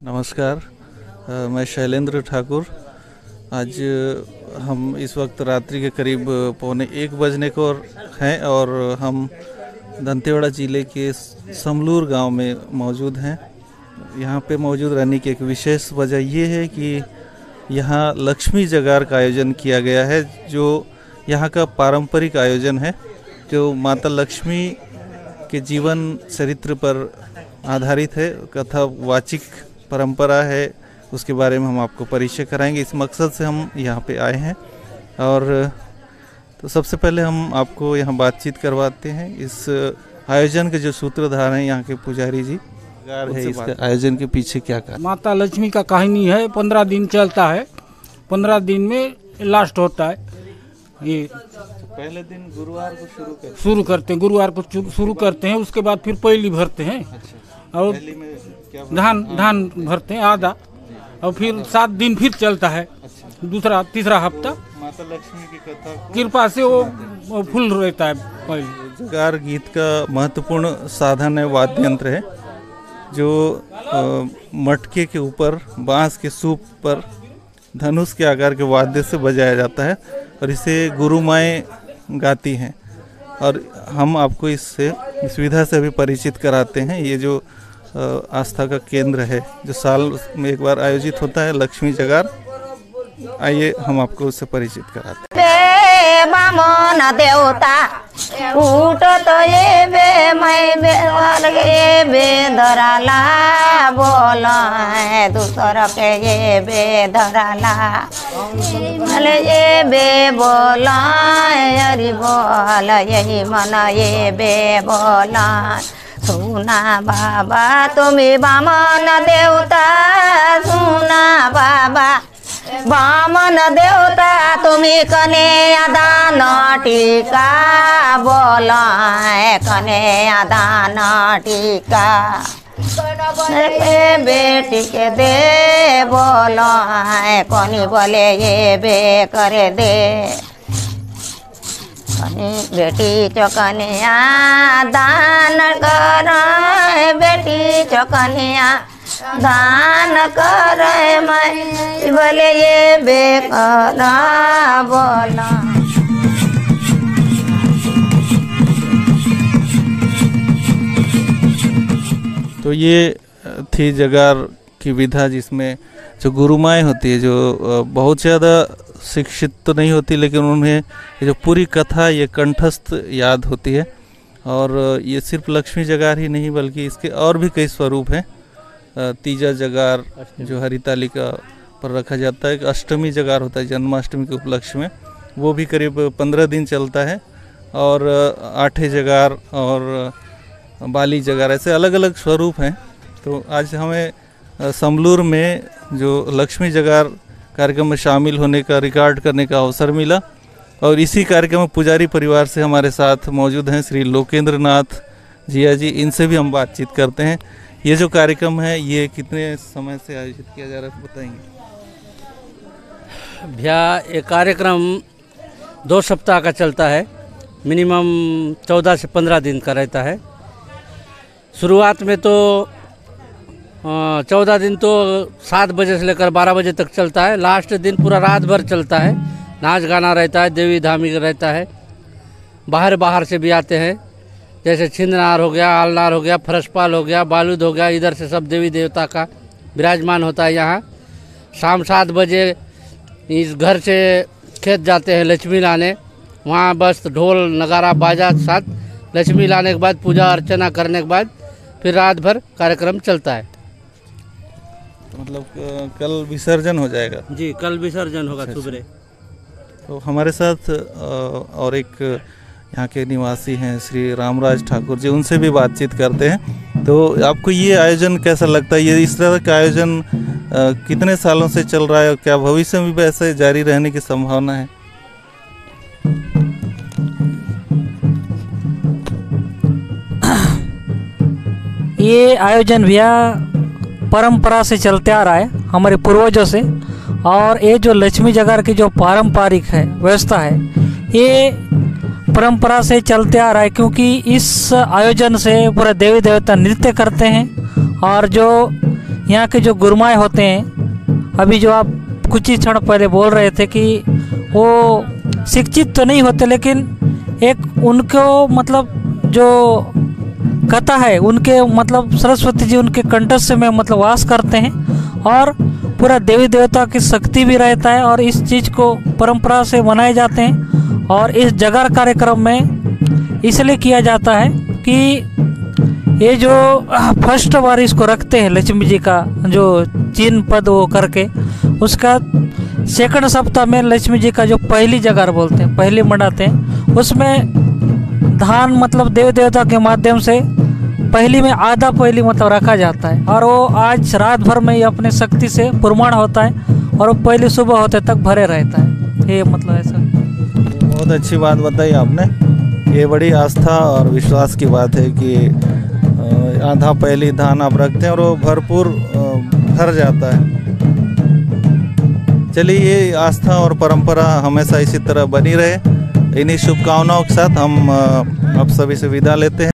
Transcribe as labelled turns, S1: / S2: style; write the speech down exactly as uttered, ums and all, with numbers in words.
S1: नमस्कार, आ, मैं शैलेंद्र ठाकुर। आज हम इस वक्त रात्रि के करीब पौने एक बजने को हैं और हम दंतेवाड़ा ज़िले के समलूर गांव में मौजूद हैं। यहाँ पे मौजूद रहने की एक विशेष वजह ये है कि यहाँ लक्ष्मी जगार का आयोजन किया गया है, जो यहाँ का पारंपरिक आयोजन है, जो माता लक्ष्मी के जीवन चरित्र पर आधारित है, कथावाचिक परंपरा है। उसके बारे में हम आपको परिचय कराएंगे। इस मकसद से हम यहाँ पे आए हैं। और तो सबसे पहले हम आपको यहाँ बातचीत करवाते हैं। इस आयोजन के जो सूत्रधार हैं यहाँ के पुजारी जी है, इसके आयोजन के पीछे क्या कहा?
S2: माता लक्ष्मी का कहानी है। पंद्रह दिन चलता है, पंद्रह दिन में लास्ट होता है। ये
S1: पहले दिन गुरुवार को शुरू करते
S2: शुरू करते हैं गुरुवार को शुरू करते हैं। उसके बाद फिर पहली भरते हैं।
S1: अच्छा।
S2: और धान धान भरते हैं आधा, और फिर सात दिन फिर चलता है। अच्छा। दूसरा तीसरा हफ्ता
S1: माता लक्ष्मी की कथा
S2: कृपा से वो, वो फुल रहता है। पहले
S1: जगार गीत का महत्वपूर्ण साधन है, वाद्य यंत्र है, जो आ, मटके के ऊपर बांस के सूप पर धनुष के आकार के वाद्य से बजाया जाता है और इसे गुरु माएँ गाती हैं। और हम आपको इससे इस विधा से भी परिचित कराते हैं। ये जो आस्था का केंद्र है, जो साल में एक बार आयोजित होता है, लक्ष्मी जगार। आइए हम आपको उससे परिचित कराते हैं।
S3: बामन देवता उठत ये बे मैं बे ये बे धराला बोला है दूसर के ये बे धराला अले ये बे बोला हरि बोल यही मन ये बे बोला। सुना बाबा तुम्हें बामन देवता, सुना बाबा बामन देवता तुम्हें कने दान टीका बोला है, कने दान टीका बेटी के दे बोला है, कोनी बोले ये बे करे दे। बेटी चौकनिया दान कर, बेटी चौकनिया दान कर, मैं बोले ये बेकरा बोला।
S1: तो ये थी जगार की विधा, जिसमें जो गुरुमाएँ होती है, जो बहुत ज़्यादा शिक्षित तो नहीं होती, लेकिन उन्हें ये जो पूरी कथा ये कंठस्थ याद होती है। और ये सिर्फ लक्ष्मी जगार ही नहीं, बल्कि इसके और भी कई स्वरूप हैं। तीजा जगार जो हरितालिका पर रखा जाता है, अष्टमी जगार होता है जन्माष्टमी के उपलक्ष्य में, वो भी करीब पंद्रह दिन चलता है। और आठे जगार और बाली जगार, ऐसे अलग अलग स्वरूप हैं। तो आज हमें समलूर में जो लक्ष्मी जगार कार्यक्रम में शामिल होने का, रिकॉर्ड करने का अवसर मिला। और इसी कार्यक्रम में पुजारी परिवार से हमारे साथ मौजूद हैं श्री लोकेंद्र नाथ जिया जी। इनसे भी हम बातचीत करते हैं। ये जो कार्यक्रम है, ये कितने समय से आयोजित किया जा रहा है, बताएंगे?
S4: भैया ये कार्यक्रम दो सप्ताह का चलता है, मिनिमम चौदह से पंद्रह दिन का रहता है। शुरुआत में तो चौदह दिन तो सात बजे से लेकर बारह बजे तक चलता है। लास्ट दिन पूरा रात भर चलता है, नाच गाना रहता है, देवी धामी रहता है। बाहर बाहर से भी आते हैं, जैसे छिंदनार हो गया, आलनार हो गया, फरसपाल हो गया, बालूद हो गया, इधर से सब देवी देवता का विराजमान होता है यहाँ। शाम सात बजे इस घर से खेत जाते हैं लक्ष्मी लाने, वहाँ बस ढोल नगारा बाजा साथ लक्ष्मी लाने के बाद पूजा अर्चना करने के बाद फिर रात भर कार्यक्रम चलता है।
S1: मतलब कल विसर्जन हो जाएगा?
S4: जी, कल विसर्जन होगा सुबह।
S1: तो हमारे साथ और एक यहाँ के निवासी हैं श्री रामराज ठाकुर जी, उनसे भी बातचीत करते हैं। तो आपको ये आयोजन कैसा लगता है? ये इस तरह का आयोजन कितने सालों से चल रहा है और क्या भविष्य में भी ऐसे जारी रहने की संभावना है?
S5: ये आयोजन भैया परंपरा से चलते आ रहा है हमारे पूर्वजों से। और ये जो लक्ष्मी जगार की जो पारंपरिक है व्यवस्था है, ये परंपरा से चलते आ रहा है, क्योंकि इस आयोजन से पूरे देवी देवता नृत्य करते हैं। और जो यहाँ के जो गुरमाए होते हैं, अभी जो आप कुछ ही क्षण पहले बोल रहे थे कि वो शिक्षित तो नहीं होते, लेकिन एक उनको मतलब जो कथा है उनके मतलब सरस्वती जी उनके कंठस्थ में मतलब वास करते हैं और पूरा देवी देवता की शक्ति भी रहता है। और इस चीज़ को परंपरा से मनाए जाते हैं और इस जगार कार्यक्रम में इसलिए किया जाता है कि ये जो फर्स्ट बार इसको रखते हैं लक्ष्मी जी का जो चिन्ह पद वो करके, उसका सेकंड सप्ताह में लक्ष्मी जी का जो पहली जगार बोलते हैं, पहली मनाते हैं, उसमें धान मतलब देव देवता के माध्यम से पहली में आधा पहली मतलब रखा जाता है और वो आज रात भर में ही अपने शक्ति से पुरमाण होता है और वो पहले सुबह होते तक भरे रहता है। ये मतलब ऐसा।
S1: बहुत अच्छी बात बताई आपने। ये बड़ी आस्था और विश्वास की बात है कि आधा पहली धान आप रखते हैं और वो भरपूर भर जाता है। चलिए, ये आस्था और परंपरा हमेशा इसी तरह बनी रहे। इन्हीं शुभकामनाओं के साथ हम आप सभी से विदा लेते हैं।